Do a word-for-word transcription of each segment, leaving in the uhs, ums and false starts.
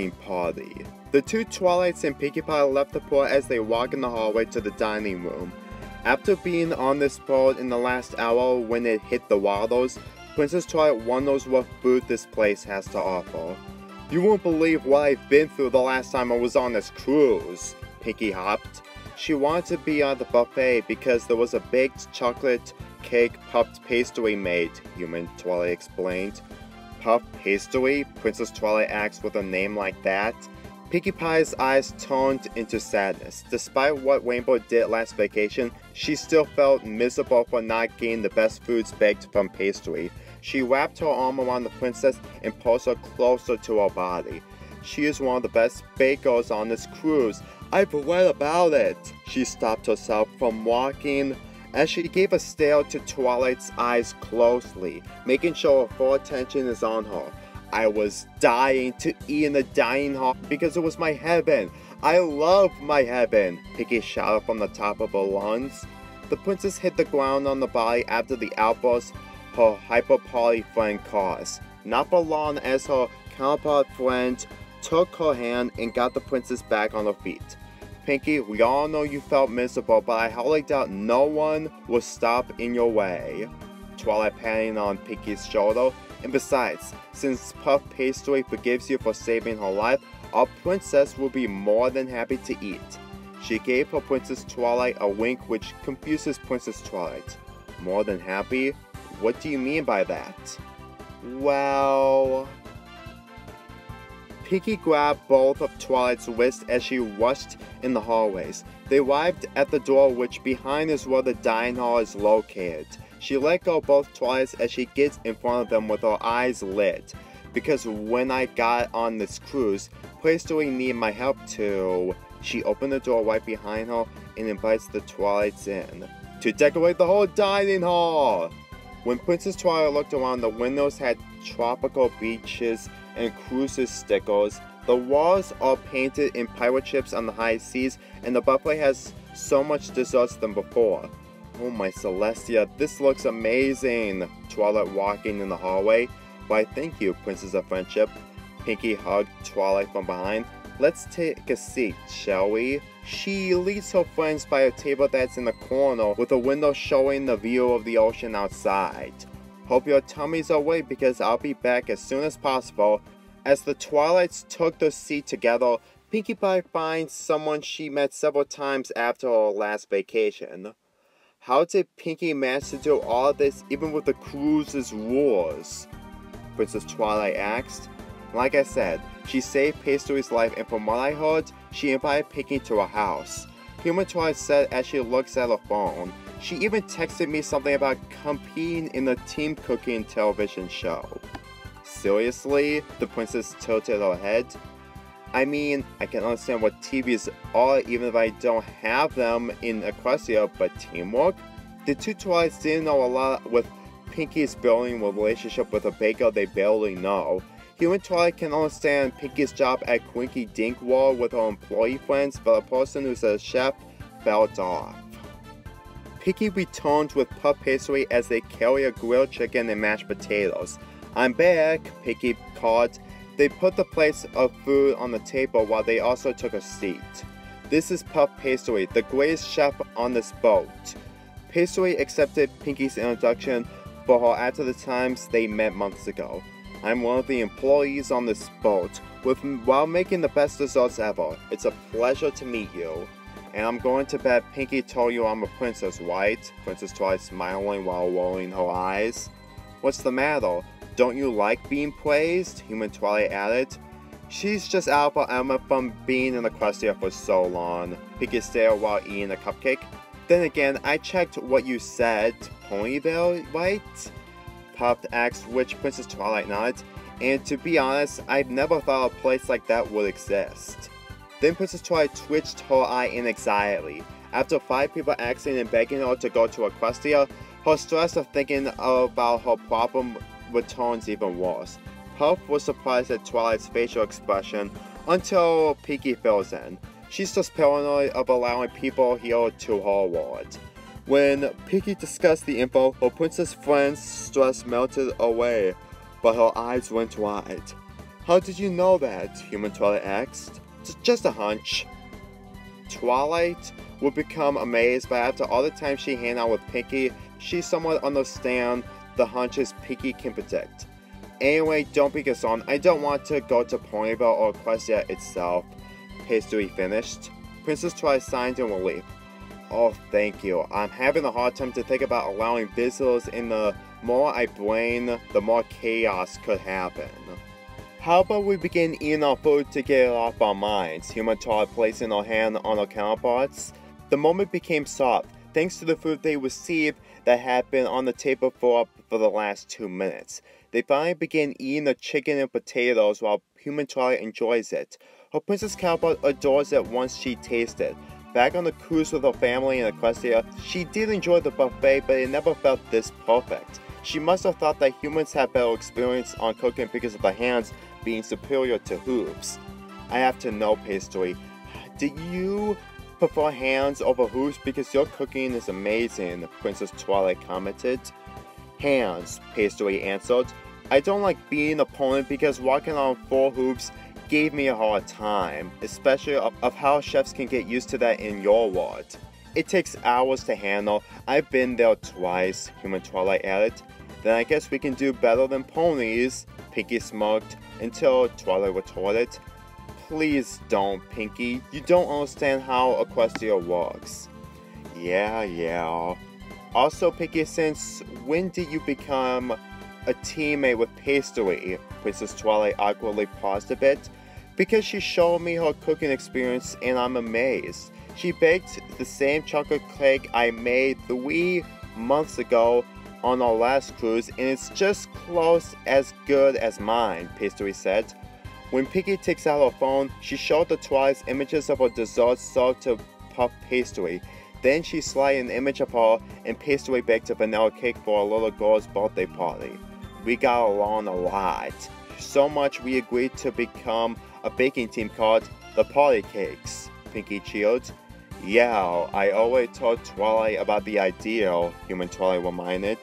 dining party. The two Twilights and Pinkie Pie left the pool as they walk in the hallway to the dining room. After being on this boat in the last hour when it hit the waters, Princess Twilight wonders what food this place has to offer. "You won't believe what I've been through the last time I was on this cruise," Pinkie hopped. She wanted to be on the buffet because there was a baked chocolate cake puffed pastry made, Human Twilight explained. "Puffed pastry?" Princess Twilight asked with a name like that. Pinkie Pie's eyes turned into sadness. Despite what Rainbow did last vacation, she still felt miserable for not getting the best foods baked from pastry. She wrapped her arm around the princess and pushed her closer to her body. "She is one of the best bakers on this cruise. I've read about it." She stopped herself from walking as she gave a stare to Twilight's eyes closely, making sure her full attention is on her. "I was dying to eat in the dining hall because it was my heaven. I love my heaven," Pinkie shouted from the top of her lungs. The princess hit the ground on the body after the outburst her hyper-party friend caused. Not for long, as her counterpart friend took her hand and got the princess back on her feet. "Pinkie, we all know you felt miserable, but I highly doubt no one will stop in your way." Twilight patting on Pinkie's shoulder. "And besides, since puff pastry forgives you for saving her life, our princess will be more than happy to eat." She gave her Princess Twilight a wink which confuses Princess Twilight. "More than happy? What do you mean by that?" "Well..." Pinkie grabbed both of Twilight's wrists as she rushed in the hallways. They arrived at the door, which behind is where the dining hall is located. She let go of both Twilights as she gets in front of them with her eyes lit. "Because when I got on this cruise, pastry needed my help too." She opened the door right behind her and invites the Twilights in to decorate the whole dining hall. When Princess Twilight looked around, the windows had tropical beaches and cruises stickers. The walls are painted in pirate ships on the high seas, and the buffet has so much desserts than before. "Oh my Celestia, this looks amazing!" Twilight walking in the hallway. "Why, thank you, Princess of Friendship." Pinkie hugged Twilight from behind. "Let's take a seat, shall we?" She leads her friends by a table that's in the corner with a window showing the view of the ocean outside. "Hope your tummies are awake because I'll be back as soon as possible." As the Twilights took their seat together, Pinkie Pie finds someone she met several times after her last vacation. How did Pinkie manage to do all of this even with the cruise's rules? Princess Twilight asked. "Like I said, she saved Pastry's life, and from what I heard, she invited Pinkie to her house," Human Twilight said as she looks at her phone. "She even texted me something about competing in the team cooking television show." "Seriously?" The princess tilted her head. "I mean, I can understand what T Vs are even if I don't have them in Equestria, but teamwork?" The two Twilights didn't know a lot with Pinkie's building relationship with a baker they barely know. Human Twilight can understand Pinkie's job at Quinky Dink War with her employee friends, but a person who's a chef felt off. Pinkie returns with puff pastry as they carry a grilled chicken and mashed potatoes. "I'm back," Pinkie called. They put the plates of food on the table while they also took a seat. "This is Puff Pastry, the greatest chef on this boat." Pastry accepted Pinkie's introduction for her after the times they met months ago. "I'm one of the employees on this boat, with while making the best desserts ever. It's a pleasure to meet you. And I'm going to bet Pinkie told you I'm a princess, right?" Princess Twilight smiling while rolling her eyes. "What's the matter? Don't you like being praised?" Human Twilight added. "She's just out of her element from being in Equestria for so long." Pinkie stared while eating a cupcake. "Then again, I checked what you said. Ponyville, right?" Puff asked, which Princess Twilight nodded. "And to be honest, I've never thought a place like that would exist." Then Princess Twilight twitched her eye in anxiety. After five people asking and begging her to go to Equestria, her stress of thinking about her problem returns even worse. Puff was surprised at Twilight's facial expression until Pinkie fills in. She's just paranoid of allowing people here to her world. When Pinkie discussed the info, her princess friend's stress melted away, but her eyes went wide. How did you know that? Human Twilight asked. Just a hunch. Twilight would become amazed, but after all the time she hang out with Pinkie, she somewhat understands the hunches Pinkie can predict. Anyway, don't be concerned, I don't want to go to Ponyville or Equestria itself. Pastry finished. Princess Twilight signed in relief. Oh, thank you. I'm having a hard time to think about allowing visitors, and the more I brain, the more chaos could happen. How about we begin eating our food to get it off our minds? Human Twilight placing her hand on her counterparts. The moment became soft, thanks to the food they received that had been on the table for, for the last two minutes. They finally begin eating the chicken and potatoes while Human Twilight enjoys it. Her princess counterpart adores it once she tastes it. Back on the cruise with her family in Equestria, she did enjoy the buffet, but it never felt this perfect. She must have thought that humans had better experience on cooking because of the hands being superior to hooves. I have to know, Pastry, did you prefer hands over hooves? Because your cooking is amazing, Princess Twilight commented. Hands, Pastry answered. I don't like being an opponent because walking on four hooves gave me a hard time, especially of, of how chefs can get used to that in your world. It takes hours to handle. I've been there twice, Human Twilight added. Then I guess we can do better than ponies, Pinkie smirked, until Twilight retorted. Please don't, Pinkie. You don't understand how Equestria works. Yeah, yeah. Also, Pinkie, since when did you become a teammate with Pastry? Princess Twilight awkwardly paused a bit. Because she showed me her cooking experience and I'm amazed. She baked the same chocolate cake I made three months ago on our last cruise, and it's just close as good as mine, Pastry said. When Pinkie takes out her phone, she showed the Twilight images of her desserts served to Puff Pastry. Then she slid an image of her and Pastry baked a vanilla cake for a little girl's birthday party. We got along a lot. So much we agreed to become a baking team called the Party Cakes, Pinkie cheered. Yeah, I always told Twilight about the idea, Human Twilight reminded.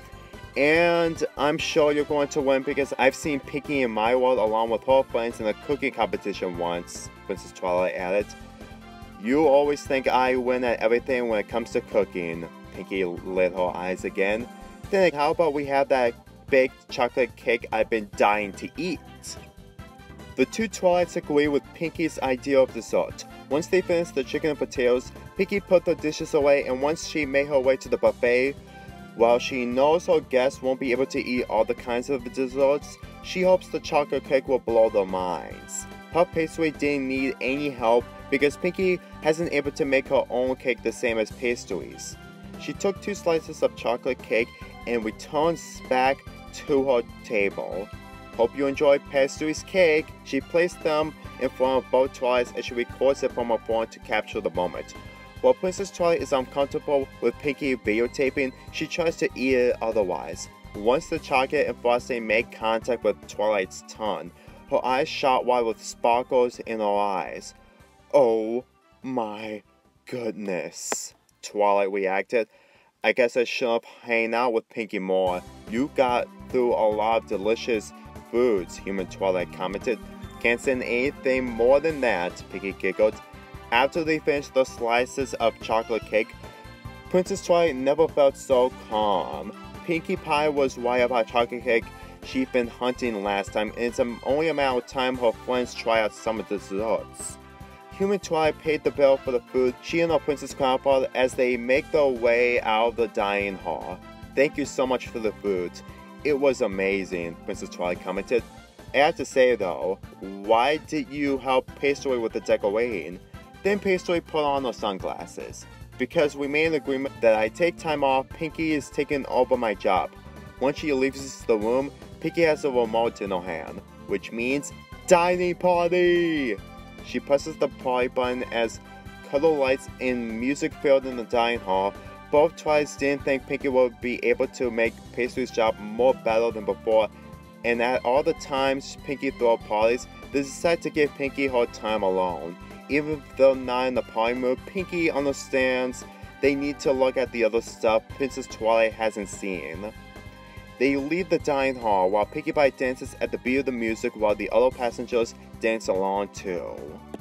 And I'm sure you're going to win because I've seen Pinkie in my world along with her friends in a cooking competition once, Princess Twilight added. You always think I win at everything when it comes to cooking, Pinkie lit her eyes again. Then how about we have that baked chocolate cake I've been dying to eat? The two Twilights agree with Pinkie's idea of dessert. Once they finished the chicken and potatoes, Pinkie put the dishes away, and once she made her way to the buffet, while she knows her guests won't be able to eat all the kinds of desserts, she hopes the chocolate cake will blow their minds. Puff Pastry didn't need any help because Pinkie hasn't able to make her own cake the same as Pastry's. She took two slices of chocolate cake and returns back to her table. Hope you enjoyed Pastry's cake. She placed them in front of both Twilights as she records it from her phone to capture the moment. While Princess Twilight is uncomfortable with Pinkie videotaping, she tries to eat it otherwise. Once the chocolate and frosting make contact with Twilight's tongue, her eyes shot wide with sparkles in her eyes. Oh my goodness, Twilight reacted. I guess I should have hang out with Pinkie more. You got through a lot of delicious foods, Human Twilight commented. Can't say anything more than that, Pinkie giggled. After they finished the slices of chocolate cake, Princess Twilight never felt so calm. Pinkie Pie was right about chocolate cake she'd been hunting last time, and it's only a matter of time her friends try out some of the desserts. Human Twilight paid the bill for the food she and her princess counterpart as they make their way out of the dining hall. Thank you so much for the food. It was amazing, Princess Twilight commented. I have to say though, why did you help Pastry with the decorating? Then Pastry put on her sunglasses. Because we made an agreement that I take time off, Pinkie is taking over my job. Once she leaves the room, Pinkie has a remote in her hand, which means dining party! She presses the party button as color lights and music filled in the dining hall. Both Twilights didn't think Pinkie would be able to make Pastry's job more better than before, and at all the times Pinkie threw parties, they decided to give Pinkie her time alone. Even if they're not in the party mood, Pinkie understands they need to look at the other stuff Princess Twilight hasn't seen. They leave the dining hall while Pinkie Pie dances at the beat of the music while the other passengers dance along too.